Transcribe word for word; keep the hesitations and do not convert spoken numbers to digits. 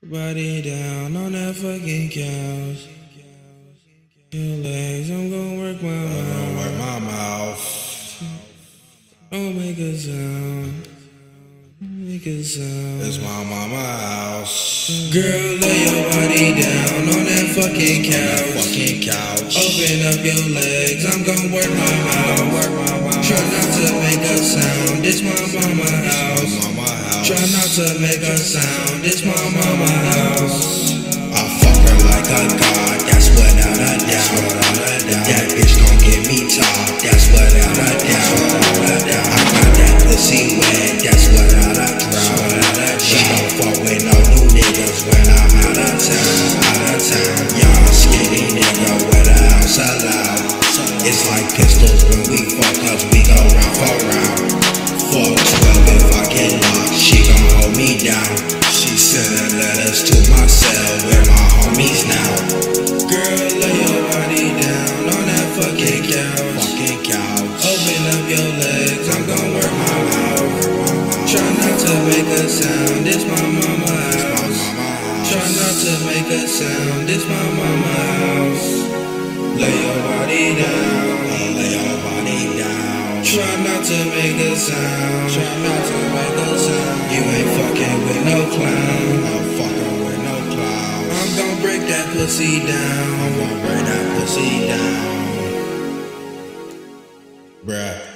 Body down on that fucking couch. Your legs, I'm gonna work my I'm mouth. gonna work my mouth. Don't make a sound. Make a sound. It's my mama house. Girl, lay your body down on that fucking couch. Fucking couch. Open up your legs, I'm gonna work my mouth. Work my mouth. Try not to make a sound. This my mama house. Mama house. Try not to make a sound. This my mama house. I fuck her like a god. That's without a doubt. That bitch gon' get me top. That's without a doubt. I got that pussy wet. That's without a doubt. She don't fuck with no new niggas when I'm out of town. Out of town. Young skinny nigga with a house allowed. It's like pistols when we fuck, cause we go round for round. Fuck twelve if I get locked, she gon' hold me down. She sending letters to my cell with my homies now. Girl, lay your body down on that fucking couch. Fucking couch. Open up your legs, I'm gon' work my mouth. Try not to make a sound, this my mama house. Try not to make a sound, this my mama house. Lay your body down, Lay your body down. try not to make a sound. Try not to make a sound. You ain't fucking with no clown. I'm fucking with no clowns. I'm gon' break that pussy down. I'm gonna break that pussy down. Bruh.